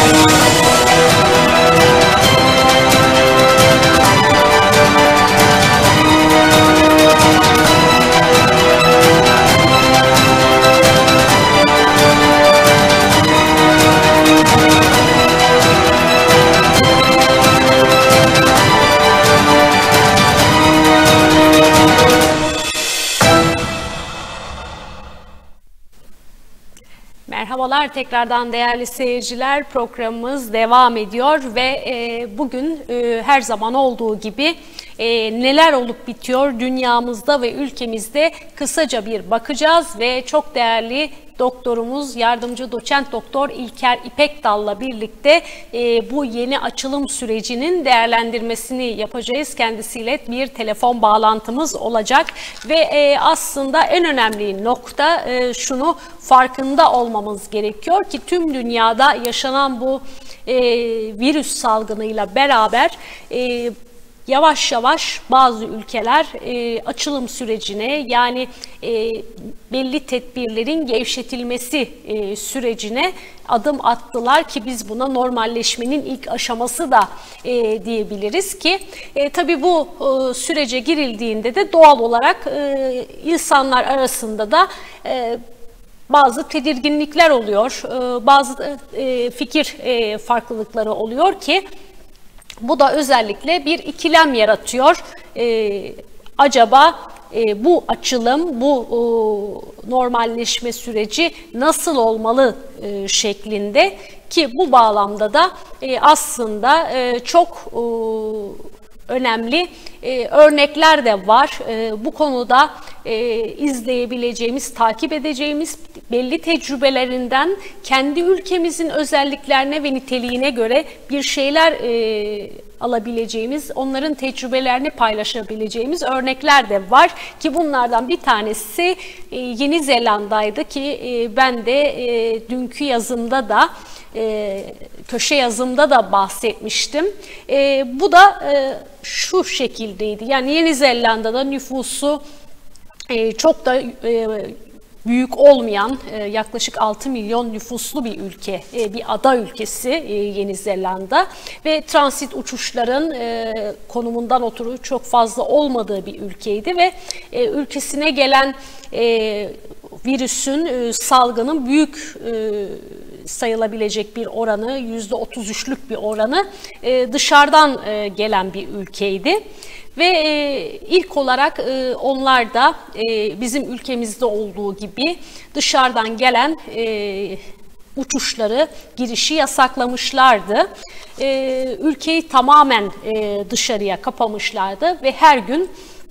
Merhabalar tekrardan değerli seyirciler, programımız devam ediyor ve bugün her zaman olduğu gibi neler olup bitiyor dünyamızda ve ülkemizde kısaca bir bakacağız ve çok değerli doktorumuz, yardımcı doçent doktor İlker İpekdal'la birlikte bu yeni açılım sürecinin değerlendirmesini yapacağız. Kendisiyle bir telefon bağlantımız olacak ve aslında en önemli nokta şunu farkında olmamız gerekiyor ki tüm dünyada yaşanan bu virüs salgınıyla beraber yavaş yavaş bazı ülkeler açılım sürecine, yani belli tedbirlerin gevşetilmesi sürecine adım attılar ki biz buna normalleşmenin ilk aşaması da diyebiliriz ki tabii bu sürece girildiğinde de doğal olarak insanlar arasında da bazı tedirginlikler oluyor, bazı fikir farklılıkları oluyor ki bu da özellikle bir ikilem yaratıyor. Acaba bu açılım, bu normalleşme süreci nasıl olmalı şeklinde ki bu bağlamda da aslında çok önemli örnekler de var. Bu konuda izleyebileceğimiz, takip edeceğimiz, belli tecrübelerinden kendi ülkemizin özelliklerine ve niteliğine göre bir şeyler alabileceğimiz, onların tecrübelerini paylaşabileceğimiz örnekler de var ki bunlardan bir tanesi Yeni Zelanda'ydı ki ben de dünkü yazımda da köşe yazımda da bahsetmiştim. Bu da şu şekildeydi. Yani Yeni Zelanda'da nüfusu çok da büyük olmayan, yaklaşık 6 milyon nüfuslu bir ülke, bir ada ülkesi Yeni Zelanda ve transit uçuşların konumundan ötürü çok fazla olmadığı bir ülkeydi ve ülkesine gelen virüsün, salgının büyük sayılabilecek bir oranı, %33'lük bir oranı dışarıdan gelen bir ülkeydi. Ve ilk olarak onlar da bizim ülkemizde olduğu gibi dışarıdan gelen uçuşları, girişi yasaklamışlardı. Ülkeyi tamamen dışarıya kapamışlardı ve her gün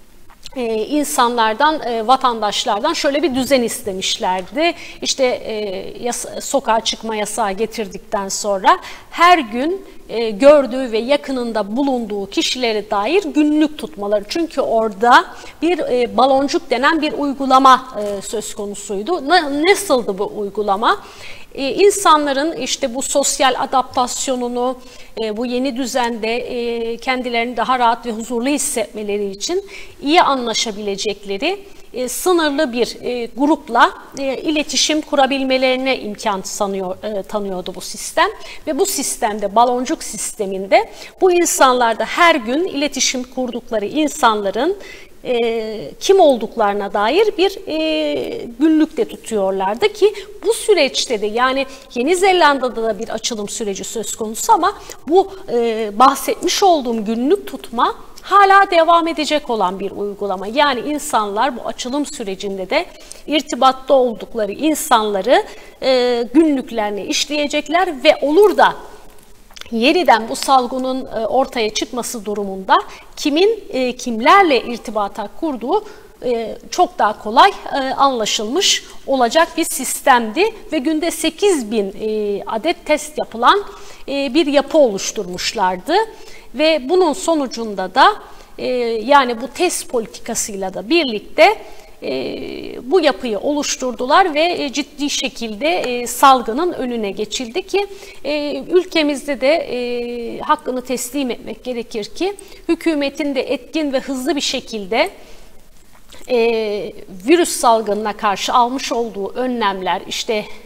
insanlardan, vatandaşlardan şöyle bir düzen istemişlerdi. İşte sokağa çıkma yasağı getirdikten sonra her gün gördüğü ve yakınında bulunduğu kişilere dair günlük tutmaları. Çünkü orada bir baloncuk denen bir uygulama söz konusuydu. Nasıldı bu uygulama? İnsanların işte bu sosyal adaptasyonunu, bu yeni düzende kendilerini daha rahat ve huzurlu hissetmeleri için iyi anlaşabilecekleri sınırlı bir grupla iletişim kurabilmelerine imkan tanıyordu bu sistem. Ve bu sistemde, baloncuk sisteminde bu insanlar da her gün iletişim kurdukları insanların kim olduklarına dair bir günlük de tutuyorlardı ki bu süreçte de, yani Yeni Zelanda'da da bir açılım süreci söz konusu ama bu bahsetmiş olduğum günlük tutma hala devam edecek olan bir uygulama. Yani insanlar bu açılım sürecinde de irtibatta oldukları insanları günlüklerine işleyecekler ve olur da yeniden bu salgının ortaya çıkması durumunda kimlerle irtibata kurduğu çok daha kolay anlaşılmış olacak bir sistemdi ve günde 8.000 adet test yapılan bir yapı oluşturmuşlardı ve bunun sonucunda da yani bu test politikasıyla da birlikte bu yapıyı oluşturdular ve ciddi şekilde salgının önüne geçildi ki ülkemizde de hakkını teslim etmek gerekir ki hükümetin de etkin ve hızlı bir şekilde virüs salgınına karşı almış olduğu önlemler, işte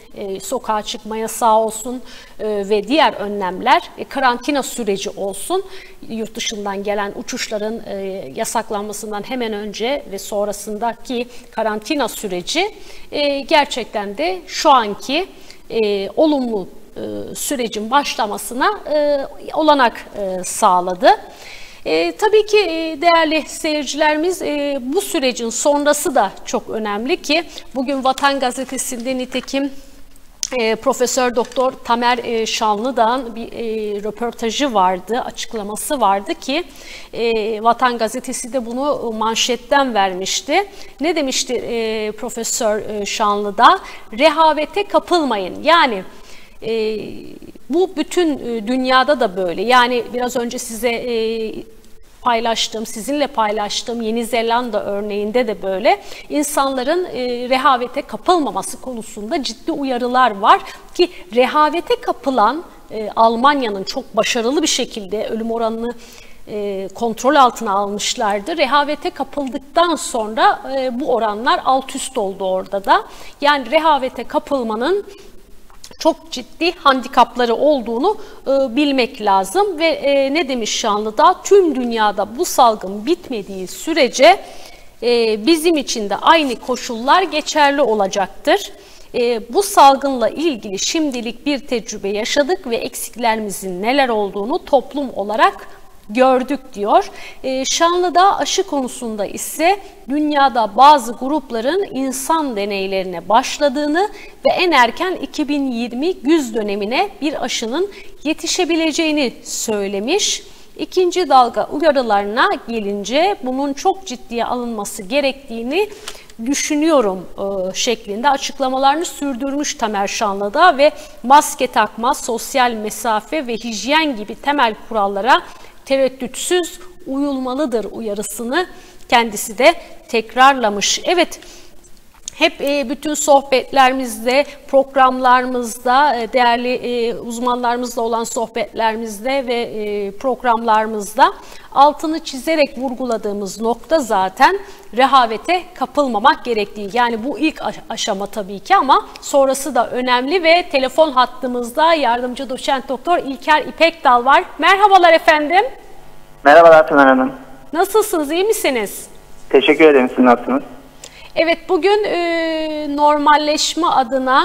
sokağa çıkma yasağı olsun ve diğer önlemler, karantina süreci olsun, yurt dışından gelen uçuşların yasaklanmasından hemen önce ve sonrasındaki karantina süreci gerçekten de şu anki olumlu sürecin başlamasına olanak sağladı. Tabii ki değerli seyircilerimiz, bu sürecin sonrası da çok önemli ki bugün Vatan Gazetesi'nde nitekim Profesör Doktor Tamer Şanlıdağ'ın bir röportajı vardı, açıklaması vardı ki Vatan Gazetesi de bunu manşetten vermişti. Ne demişti Profesör Şanlıdağ? Rehavete kapılmayın. Yani bu bütün dünyada da böyle. Yani biraz önce sizinle paylaştığım Yeni Zelanda örneğinde de böyle. İnsanların rehavete kapılmaması konusunda ciddi uyarılar var ki rehavete kapılan Almanya'nın çok başarılı bir şekilde ölüm oranını kontrol altına almışlardı. Rehavete kapıldıktan sonra bu oranlar alt üst oldu orada da. Yani rehavete kapılmanın çok ciddi handikapları olduğunu bilmek lazım ve ne demiş Şanlıdağ? Tüm dünyada bu salgın bitmediği sürece bizim için de aynı koşullar geçerli olacaktır. Bu salgınla ilgili şimdilik bir tecrübe yaşadık ve eksiklerimizin neler olduğunu toplum olarak gördük diyor. Şanlıdağ aşı konusunda ise dünyada bazı grupların insan deneylerine başladığını ve en erken 2020 güz dönemine bir aşının yetişebileceğini söylemiş. İkinci dalga uyarılarına gelince bunun çok ciddiye alınması gerektiğini düşünüyorum şeklinde açıklamalarını sürdürmüş Tamer Şanlıdağ ve maske takma, sosyal mesafe ve hijyen gibi temel kurallara tereddütsüz uyulmalıdır uyarısını kendisi de tekrarlamış. Evet, hep bütün sohbetlerimizde, programlarımızda, değerli uzmanlarımızla olan sohbetlerimizde ve programlarımızda altını çizerek vurguladığımız nokta zaten rehavete kapılmamak gerektiği. Yani bu ilk aşama tabii ki ama sonrası da önemli ve telefon hattımızda yardımcı doçent doktor İlker İpekdal var. Merhabalar efendim. Merhabalar Pınar Hanım. Nasılsınız, iyi misiniz? Teşekkür ederim, siz nasılsınız? Evet, bugün normalleşme adına,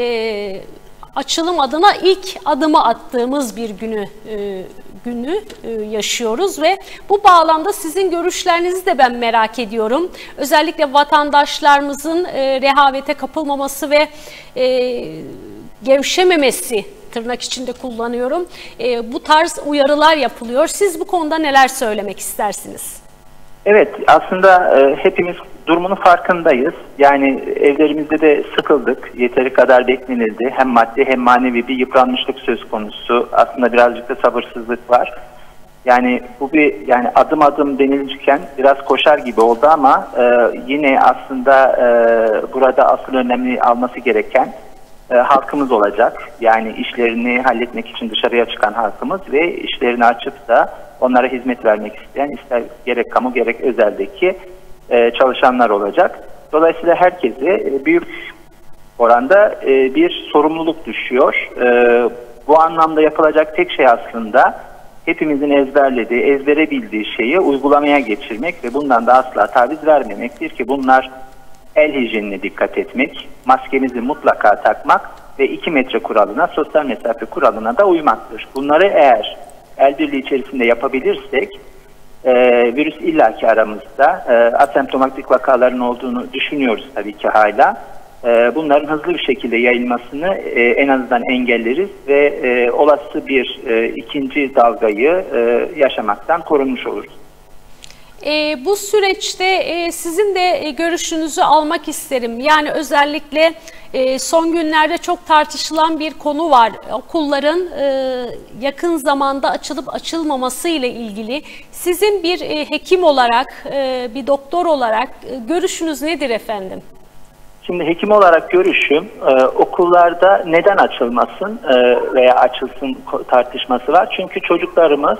açılım adına ilk adımı attığımız bir günü yaşıyoruz ve bu bağlamda sizin görüşlerinizi de ben merak ediyorum. Özellikle vatandaşlarımızın rehavete kapılmaması ve gevşememesi, tırnak içinde kullanıyorum, bu tarz uyarılar yapılıyor. Siz bu konuda neler söylemek istersiniz? Evet, aslında hepimiz durumunun farkındayız. Yani evlerimizde de sıkıldık, yeteri kadar beklenildi. Hem maddi hem manevi bir yıpranmışlık söz konusu. Aslında birazcık da sabırsızlık var. Yani bu yani adım adım denilirken biraz koşar gibi oldu ama yine aslında burada asıl önemli alması gereken halkımız olacak. Yani işlerini halletmek için dışarıya çıkan halkımız ve işlerini açıp da onlara hizmet vermek isteyen, ister gerek kamu gerek özeldeki çalışanlar olacak. Dolayısıyla herkese büyük oranda bir sorumluluk düşüyor. Bu anlamda yapılacak tek şey aslında hepimizin ezberlediği, ezbere bildiği şeyi uygulamaya geçirmek ve bundan da asla taviz vermemektir ki bunlar el hijyenine dikkat etmek, maskemizi mutlaka takmak ve 2 metre kuralına, sosyal mesafe kuralına da uymaktır. Bunları eğer el birliği içerisinde yapabilirsek virüs illaki aramızda, asemptomatik vakaların olduğunu düşünüyoruz tabii ki hala. Bunların hızlı bir şekilde yayılmasını en azından engelleriz ve olası bir ikinci dalgayı yaşamaktan korunmuş oluruz. Bu süreçte sizin de görüşünüzü almak isterim. Yani özellikle son günlerde çok tartışılan bir konu var. Okulların yakın zamanda açılıp açılmaması ile ilgili sizin bir hekim olarak, bir doktor olarak görüşünüz nedir efendim? Şimdi hekim olarak görüşüm okullarda neden açılmasın veya açılsın tartışması var. Çünkü çocuklarımız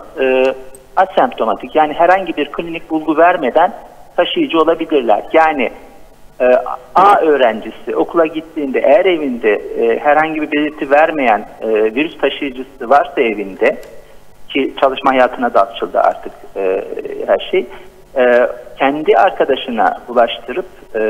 asemptomatik, yani herhangi bir klinik bulgu vermeden taşıyıcı olabilirler. Yani A öğrencisi okula gittiğinde eğer evinde herhangi bir belirti vermeyen virüs taşıyıcısı varsa evinde, ki çalışma hayatına da açıldı artık her şey, kendi arkadaşına bulaştırıp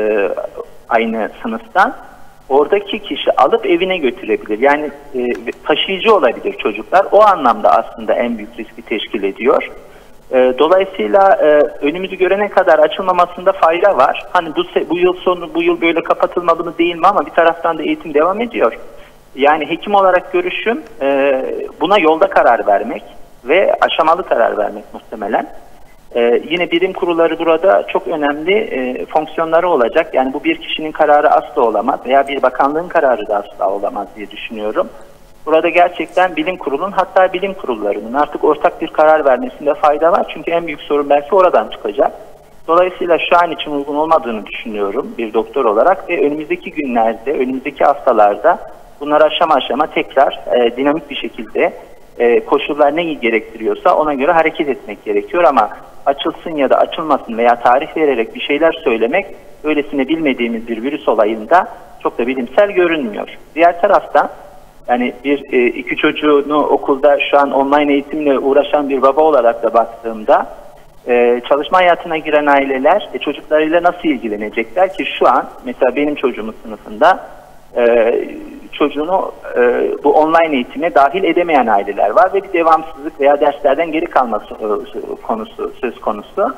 aynı sınıftan oradaki kişi alıp evine götürebilir. Yani taşıyıcı olabilir çocuklar. O anlamda aslında en büyük riski teşkil ediyor. Dolayısıyla önümüzü görene kadar açılmamasında fayda var. Hani bu yıl sonu, bu yıl böyle kapatılmalı mı değil mi, ama bir taraftan da eğitim devam ediyor. Yani hekim olarak görüşüm buna yolda karar vermek ve aşamalı karar vermek muhtemelen. Yine bilim kurulları burada çok önemli fonksiyonları olacak. Yani bu bir kişinin kararı asla olamaz veya bir bakanlığın kararı da asla olamaz diye düşünüyorum. Burada gerçekten bilim kurulunun, hatta bilim kurullarının artık ortak bir karar vermesinde fayda var. Çünkü en büyük sorun belki oradan çıkacak. Dolayısıyla şu an için uygun olmadığını düşünüyorum bir doktor olarak ve önümüzdeki günlerde, önümüzdeki haftalarda bunları aşama aşama tekrar dinamik bir şekilde koşullar neyi gerektiriyorsa ona göre hareket etmek gerekiyor, ama açılsın ya da açılmasın veya tarih vererek bir şeyler söylemek öylesine bilmediğimiz bir virüs olayında çok da bilimsel görünmüyor. Diğer taraftan yani iki çocuğunu okulda şu an online eğitimle uğraşan bir baba olarak da baktığımda çalışma hayatına giren aileler çocuklarıyla nasıl ilgilenecekler ki şu an mesela benim çocuğumun sınıfında çocuğunu bu online eğitime dahil edemeyen aileler var ve bir devamsızlık veya derslerden geri kalması söz konusu.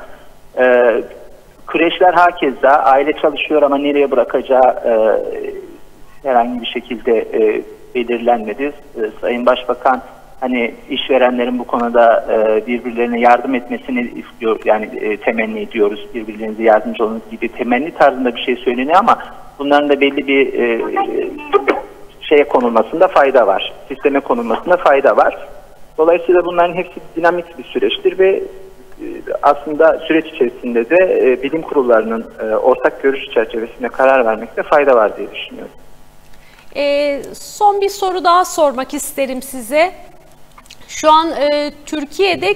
Kreşler hakeza, aile çalışıyor ama nereye bırakacağı herhangi bir şekilde belirlenmedi. Sayın Başbakan hani işverenlerin bu konuda birbirlerine yardım etmesini istiyor, yani temenni ediyoruz, birbirlerinize yardımcı olun gibi temenni tarzında bir şey söyleniyor, ama bunların da belli bir şeye konulmasında fayda var, sisteme konulmasında fayda var. Dolayısıyla bunların hepsi dinamik bir süreçtir ve aslında süreç içerisinde de bilim kurullarının ortak görüş çerçevesinde karar vermekte fayda var diye düşünüyorum. Son bir soru daha sormak isterim size. Şu an Türkiye'de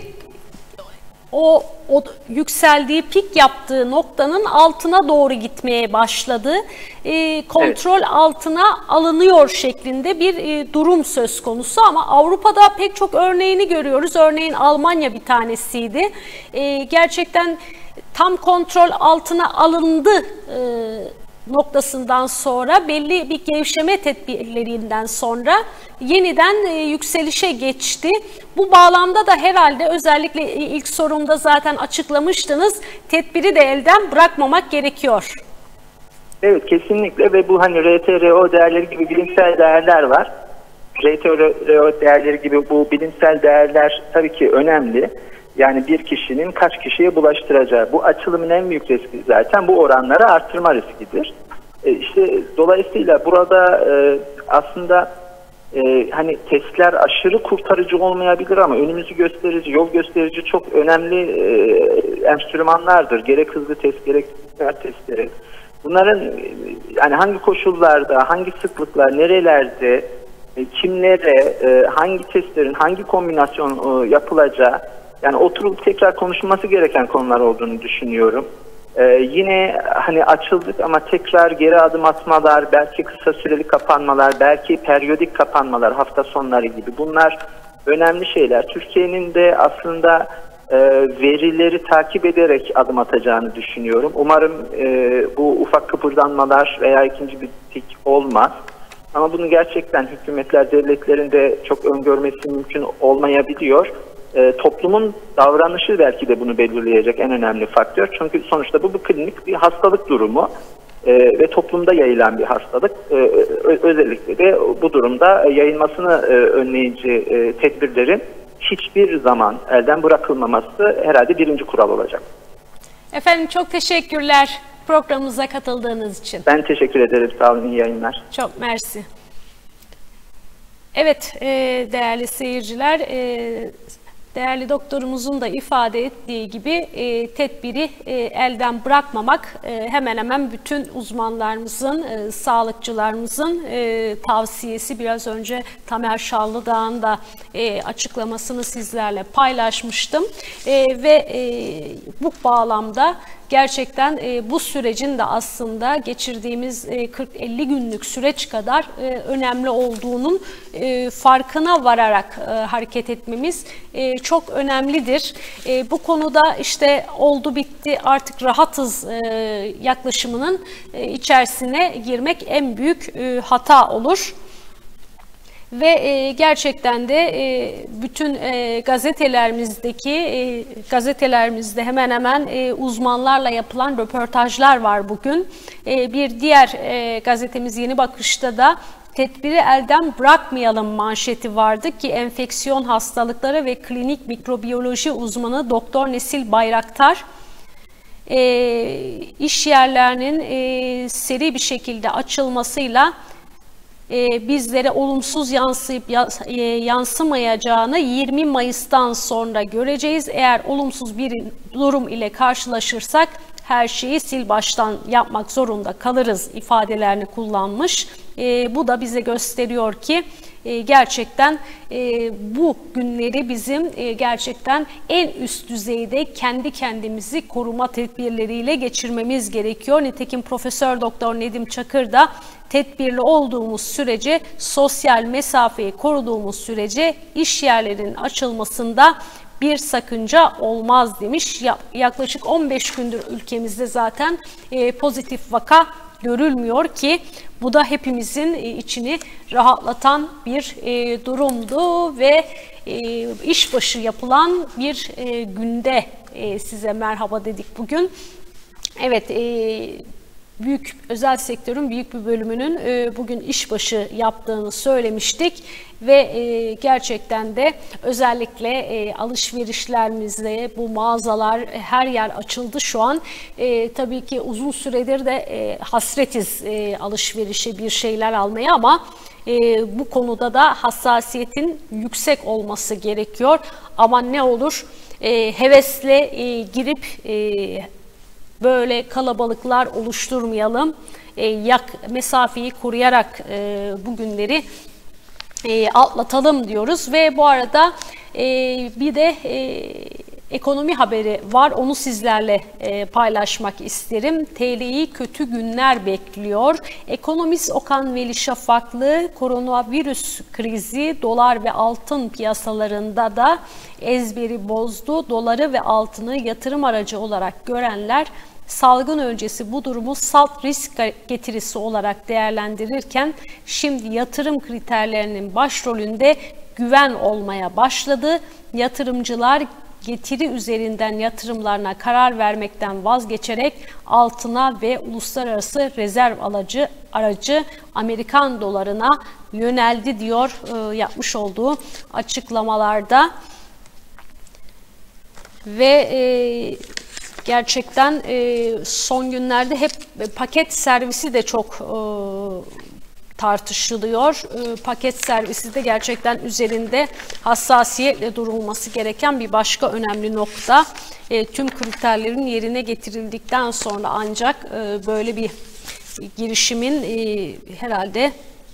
o yükseldiği, pik yaptığı noktanın altına doğru gitmeye başladı. Kontrol altına alınıyor şeklinde bir durum söz konusu, ama Avrupa'da pek çok örneğini görüyoruz. Örneğin Almanya bir tanesiydi. Gerçekten tam kontrol altına alındı noktasından sonra, belli bir gevşeme tedbirlerinden sonra yeniden yükselişe geçti. Bu bağlamda da herhalde özellikle ilk sorumda zaten açıklamıştınız, tedbiri de elden bırakmamak gerekiyor. Evet, kesinlikle ve bu hani RTRO değerleri gibi bilimsel değerler var. RTRO değerleri gibi bu bilimsel değerler tabii ki önemli. Yani bir kişinin kaç kişiye bulaştıracağı, bu açılımın en büyük riski zaten bu oranları artırma riskidir. İşte dolayısıyla burada aslında hani testler aşırı kurtarıcı olmayabilir, ama önümüzü gösterici, yol gösterici çok önemli enstrümanlardır. Gerek hızlı test, gerek PCR testleri. Bunların yani hangi koşullarda, hangi sıklıkla, nerelerde, kimlere, hangi testlerin, hangi kombinasyon yapılacağı, yani oturup tekrar konuşulması gereken konular olduğunu düşünüyorum. Yine hani açıldık ama tekrar geri adım atmalar, belki kısa süreli kapanmalar, belki periyodik kapanmalar hafta sonları gibi, bunlar önemli şeyler. Türkiye'nin de aslında verileri takip ederek adım atacağını düşünüyorum. Umarım bu ufak kıpırdanmalar veya ikinci bir pik olmaz. Ama bunu gerçekten hükümetler, devletlerin de çok öngörmesi mümkün olmayabiliyor. Toplumun davranışı belki de bunu belirleyecek en önemli faktör. Çünkü sonuçta bu klinik bir hastalık durumu ve toplumda yayılan bir hastalık. Özellikle de bu durumda yayılmasını önleyici tedbirlerin hiçbir zaman elden bırakılmaması herhalde birinci kural olacak. Efendim çok teşekkürler programımıza katıldığınız için. Ben teşekkür ederim. Sağ olun. İyi yayınlar. Çok mersi. Evet değerli seyirciler, değerli doktorumuzun da ifade ettiği gibi tedbiri elden bırakmamak hemen hemen bütün uzmanlarımızın, sağlıkçılarımızın tavsiyesi. Biraz önce Tamer Şallıdağ'ın da açıklamasını sizlerle paylaşmıştım ve bu bağlamda gerçekten bu sürecin de aslında geçirdiğimiz 40-50 günlük süreç kadar önemli olduğunun farkına vararak hareket etmemiz çok önemlidir. Bu konuda işte oldu bitti artık rahatız yaklaşımının içerisine girmek en büyük hata olur. Ve gerçekten de bütün gazetelerimizde hemen hemen uzmanlarla yapılan röportajlar var bugün. Bir diğer gazetemiz Yeni Bakış'ta da tedbiri elden bırakmayalım manşeti vardı ki enfeksiyon hastalıkları ve klinik mikrobiyoloji uzmanı Doktor Nesil Bayraktar iş yerlerinin seri bir şekilde açılmasıyla bizlere olumsuz yansıyıp yansımayacağını 20 Mayıs'tan sonra göreceğiz. Eğer olumsuz bir durum ile karşılaşırsak her şeyi sil baştan yapmak zorunda kalırız ifadelerini kullanmış. Bu da bize gösteriyor ki gerçekten bu günleri bizim gerçekten en üst düzeyde kendi kendimizi koruma tedbirleriyle geçirmemiz gerekiyor. Nitekim Profesör Doktor Nedim Çakır da tedbirli olduğumuz sürece, sosyal mesafeyi koruduğumuz sürece iş yerlerinin açılmasında bir sakınca olmaz demiş. Yaklaşık 15 gündür ülkemizde zaten pozitif vaka görülmüyor ki bu da hepimizin içini rahatlatan bir durumdu ve işbaşı yapılan bir günde size merhaba dedik bugün. Evet, özel sektörün büyük bir bölümünün bugün işbaşı yaptığını söylemiştik ve gerçekten de özellikle alışverişlerimizde bu mağazalar her yer açıldı şu an. Tabii ki uzun süredir de hasretiz alışverişe bir şeyler almaya ama bu konuda da hassasiyetin yüksek olması gerekiyor. Ama ne olur hevesle girip böyle kalabalıklar oluşturmayalım. Mesafeyi koruyarak bu günleri atlatalım diyoruz. Ve bu arada bir de ekonomi haberi var. Onu sizlerle paylaşmak isterim. TL'yi kötü günler bekliyor. Ekonomist Okan Veli Şafaklı koronavirüs krizi dolar ve altın piyasalarında da ezberi bozdu. Doları ve altını yatırım aracı olarak görenler salgın öncesi bu durumu salt risk getirisi olarak değerlendirirken şimdi yatırım kriterlerinin başrolünde güven olmaya başladı. Yatırımcılar getiri üzerinden yatırımlarına karar vermekten vazgeçerek altına ve uluslararası rezerv aracı Amerikan dolarına yöneldi diyor yapmış olduğu açıklamalarda. Ve gerçekten son günlerde hep paket servisi de çok tartışılıyor. Paket servisi de gerçekten üzerinde hassasiyetle durulması gereken bir başka önemli nokta. Tüm kriterlerin yerine getirildikten sonra ancak böyle bir girişimin herhalde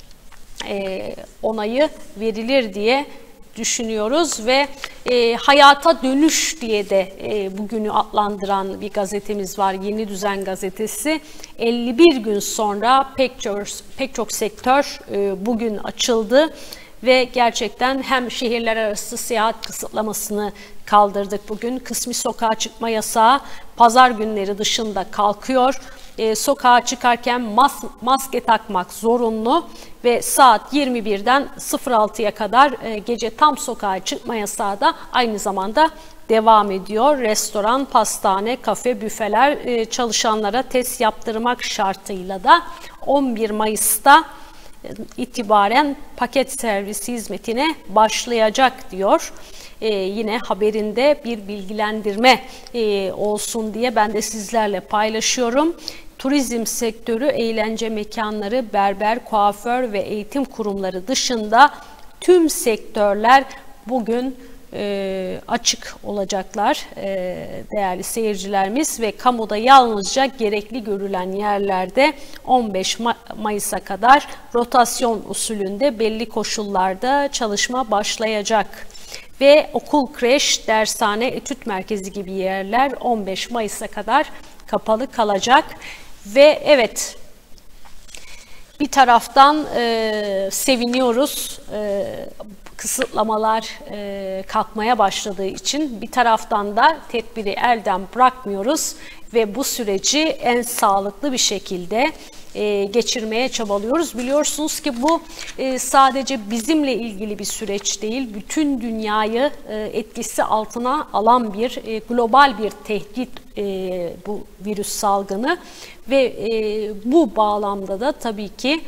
onayı verilir diye düşünüyoruz ve hayata dönüş diye de bugünü adlandıran bir gazetemiz var. Yeni Düzen gazetesi. 51 gün sonra pek çok sektör bugün açıldı ve gerçekten hem şehirler arası seyahat kısıtlamasını kaldırdık bugün. Kısmi sokağa çıkma yasağı pazar günleri dışında kalkıyor. Sokağa çıkarken maske takmak zorunlu ve saat 21'den 06'ya kadar gece tam sokağa çıkma yasağı da aynı zamanda devam ediyor. Restoran, pastane, kafe, büfeler çalışanlara test yaptırmak şartıyla da 11 Mayıs'ta itibaren paket servisi hizmetine başlayacak diyor. Yine haberinde bir bilgilendirme olsun diye ben de sizlerle paylaşıyorum. Turizm sektörü, eğlence mekanları, berber, kuaför ve eğitim kurumları dışında tüm sektörler bugün açık olacaklar değerli seyircilerimiz ve kamuda yalnızca gerekli görülen yerlerde 15 Mayıs'a kadar rotasyon usulünde belli koşullarda çalışma başlayacak. Ve okul, kreş, dershane, etüt merkezi gibi yerler 15 Mayıs'a kadar kapalı kalacak. Ve evet, bir taraftan seviniyoruz, kısıtlamalar kalkmaya başladığı için, bir taraftan da tedbiri elden bırakmıyoruz ve bu süreci en sağlıklı bir şekilde geçirmeye çabalıyoruz. Biliyorsunuz ki bu sadece bizimle ilgili bir süreç değil, bütün dünyayı etkisi altına alan bir global bir tehdit bu virüs salgını ve bu bağlamda da tabii ki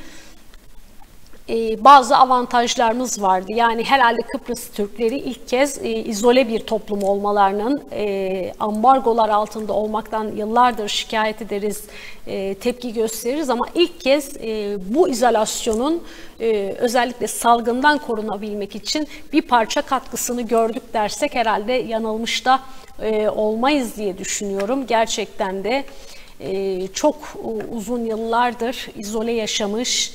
bazı avantajlarımız vardı. Yani herhalde Kıbrıs Türkleri ilk kez izole bir toplum olmalarının, ambargolar altında olmaktan yıllardır şikayet ederiz, tepki gösteririz ama ilk kez bu izolasyonun özellikle salgından korunabilmek için bir parça katkısını gördük dersek herhalde yanılmış da olmayız diye düşünüyorum. Gerçekten de çok uzun yıllardır izole yaşamış,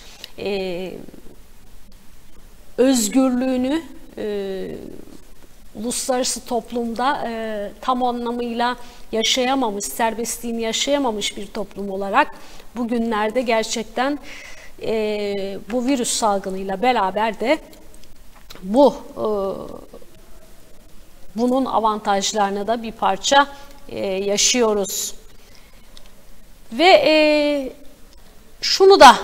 özgürlüğünü uluslararası toplumda tam anlamıyla yaşayamamış, serbestliğini yaşayamamış bir toplum olarak bugünlerde gerçekten bu virüs salgınıyla beraber de bunun avantajlarını da bir parça yaşıyoruz. Ve şunu da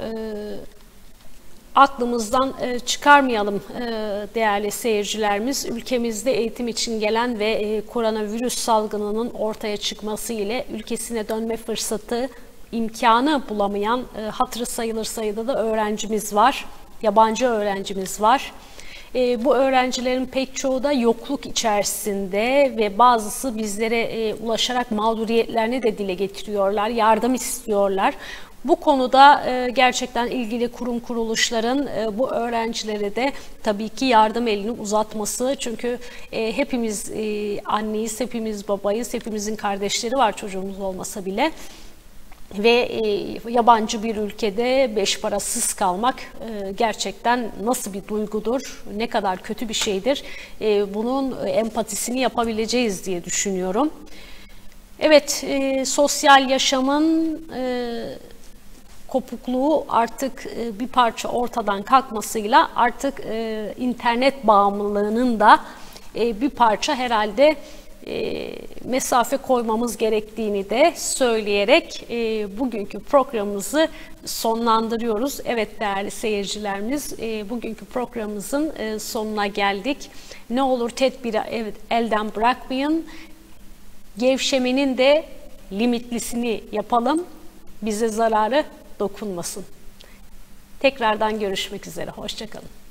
aklımızdan çıkarmayalım değerli seyircilerimiz. Ülkemizde eğitim için gelen ve koronavirüs salgınının ortaya çıkması ile ülkesine dönme fırsatı, imkanı bulamayan hatırı sayılır sayıda da öğrencimiz var. Yabancı öğrencimiz var. Bu öğrencilerin pek çoğu da yokluk içerisinde ve bazısı bizlere ulaşarak mağduriyetlerini de dile getiriyorlar, yardım istiyorlar. Bu konuda gerçekten ilgili kurum kuruluşların bu öğrencilere de tabii ki yardım elini uzatması. Çünkü hepimiz anneyiz, hepimiz babayız, hepimizin kardeşleri var çocuğumuz olmasa bile. Ve yabancı bir ülkede beş parasız kalmak gerçekten nasıl bir duygudur, ne kadar kötü bir şeydir. Bunun empatisini yapabileceğiz diye düşünüyorum. Evet, sosyal yaşamın kopukluğu artık bir parça ortadan kalkmasıyla artık internet bağımlılığının da bir parça herhalde mesafe koymamız gerektiğini de söyleyerek bugünkü programımızı sonlandırıyoruz. Evet değerli seyircilerimiz, bugünkü programımızın sonuna geldik. Ne olur tedbiri elden bırakmayın. Gevşemenin de limitlisini yapalım. Bize zararı dokunmasın. Tekrardan görüşmek üzere. Hoşça kalın.